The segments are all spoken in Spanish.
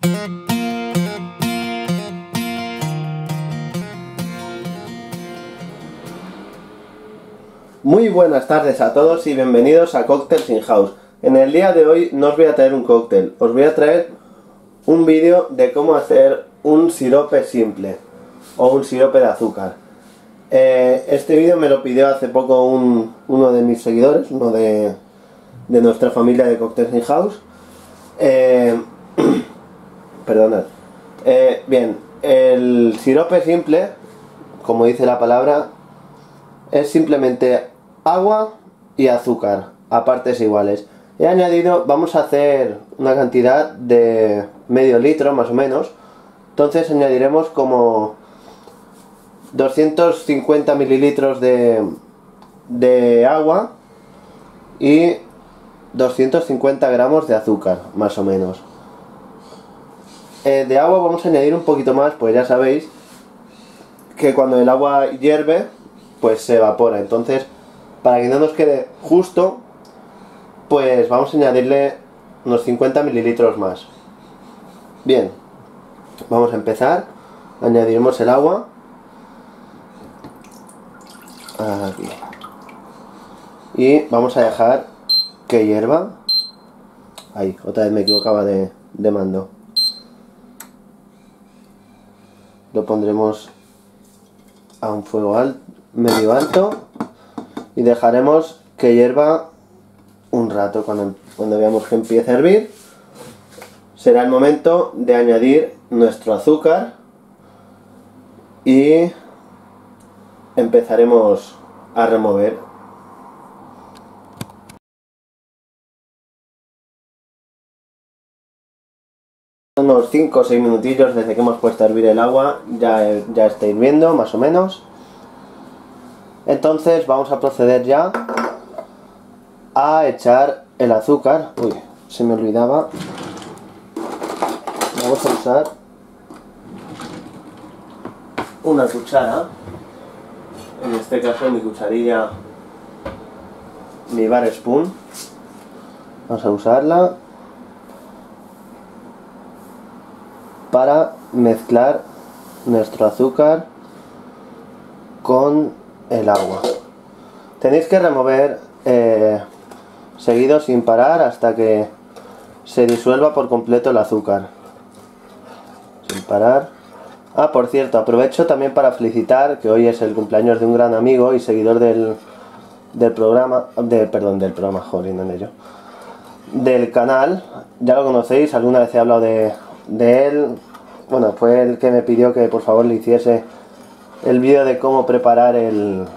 Muy buenas tardes a todos y bienvenidos a Cocktails in House. En el día de hoy no os voy a traer un cóctel, os voy a traer un vídeo de cómo hacer un sirope simple o un sirope de azúcar. Este vídeo me lo pidió hace poco uno de mis seguidores, uno de nuestra familia de Cocktails in House. Perdonad. Bien, el sirope simple, como dice la palabra, es simplemente agua y azúcar a partes iguales. He añadido, vamos a hacer una cantidad de medio litro más o menos, entonces añadiremos como 250 mililitros de agua y 250 gramos de azúcar más o menos. De agua vamos a añadir un poquito más, pues ya sabéis que cuando el agua hierve pues se evapora, entonces para que no nos quede justo pues vamos a añadirle unos 50 mililitros más. Bien, vamos a empezar. Añadiremos el agua aquí y vamos a dejar que hierva. Ahí, otra vez me equivocaba de mando. Lo pondremos a un fuego alto, medio alto, y dejaremos que hierva un rato. Cuando veamos que empiece a hervir, será el momento de añadir nuestro azúcar y empezaremos a remover. Unos 5 o 6 minutillos desde que hemos puesto a hervir el agua, ya está hirviendo más o menos. Entonces vamos a proceder ya a echar el azúcar. Uy, se me olvidaba. Vamos a usar una cuchara, en este caso mi cucharilla, mi bar spoon. Vamos a usarla para mezclar nuestro azúcar con el agua. Tenéis que remover seguido sin parar hasta que se disuelva por completo el azúcar. Sin parar. Ah, por cierto, aprovecho también para felicitar que hoy es el cumpleaños de un gran amigo y seguidor del programa, jolín, en ello, del canal. Ya lo conocéis, alguna vez he hablado de él. Bueno, fue el que me pidió que por favor le hiciese el vídeo de cómo preparar el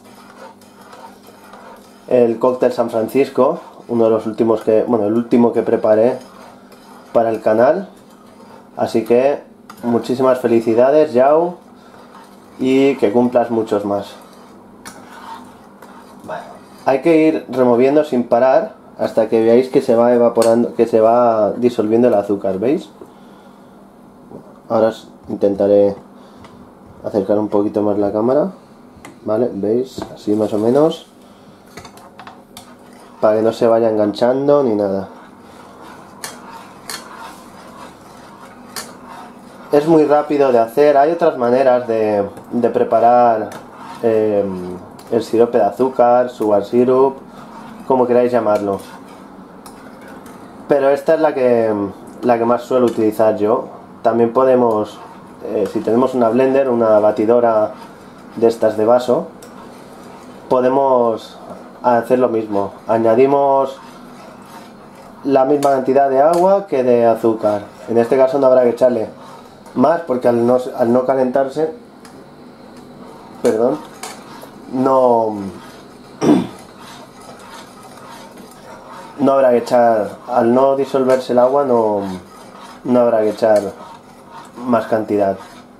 cóctel San Francisco, uno de los últimos el último que preparé para el canal. Así que muchísimas felicidades, Yao, y que cumplas muchos más. Bueno, hay que ir removiendo sin parar hasta que veáis que se va evaporando, que se va disolviendo el azúcar, ¿veis? Ahora intentaré acercar un poquito más la cámara, ¿vale? ¿Veis? Así más o menos, para que no se vaya enganchando ni nada. Es muy rápido de hacer. Hay otras maneras de preparar el sirope de azúcar, sugar syrup, como queráis llamarlo, pero esta es la que más suelo utilizar yo. También podemos, si tenemos una blender, una batidora de estas de vaso, podemos hacer lo mismo. Añadimos la misma cantidad de agua que de azúcar. En este caso no habrá que echarle más porque al no calentarse, perdón, no habrá que echar, al no disolverse el agua no habrá que echar más cantidad.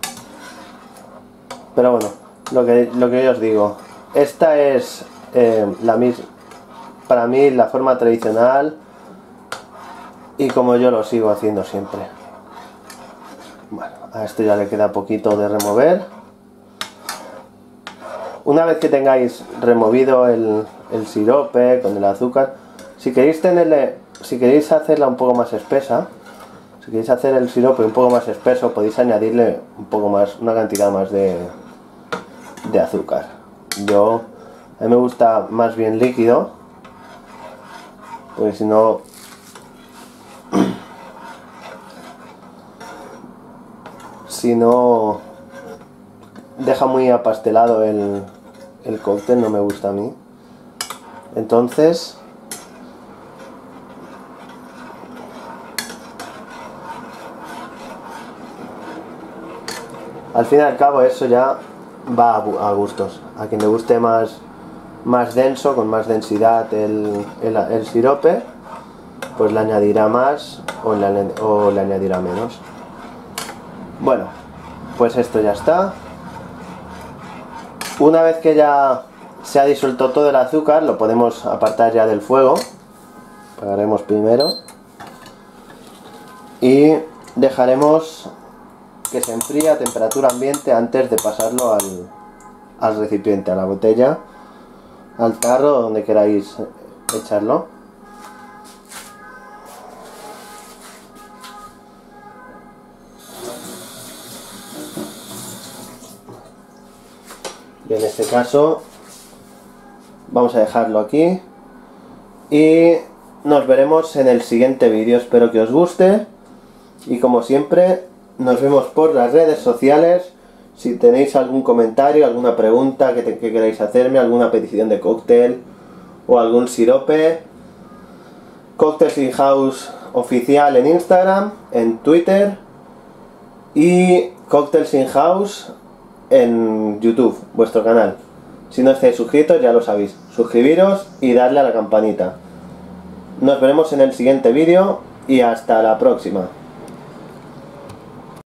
Pero bueno, lo que yo os digo, esta es para mí la forma tradicional y como yo lo sigo haciendo siempre. Bueno, a esto ya le queda poquito de remover. Una vez que tengáis removido el sirope con el azúcar, si queréis hacerla un poco más espesa, Si queréis hacer el sirope un poco más espeso, podéis añadirle un poco más, una cantidad más de azúcar. A mí me gusta más bien líquido, porque si no deja muy apastelado el cóctel, no me gusta a mí. Entonces al fin y al cabo eso ya va a gustos. A quien le guste más denso, con más densidad el sirope, pues le añadirá más o le añadirá menos. Bueno, pues esto ya está. Una vez que ya se ha disuelto todo el azúcar, lo podemos apartar ya del fuego. Apagaremos primero y dejaremos que se enfríe a temperatura ambiente antes de pasarlo al recipiente, a la botella, al tarro, donde queráis echarlo. Y en este caso vamos a dejarlo aquí y nos veremos en el siguiente vídeo. Espero que os guste y, como siempre, nos vemos por las redes sociales. Si tenéis algún comentario, alguna pregunta que queráis hacerme, alguna petición de cóctel o algún sirope, Cocktails in House oficial en Instagram, en Twitter, y Cocktails in House en YouTube, vuestro canal. Si no estáis suscritos, ya lo sabéis, suscribiros y darle a la campanita. Nos veremos en el siguiente vídeo y hasta la próxima.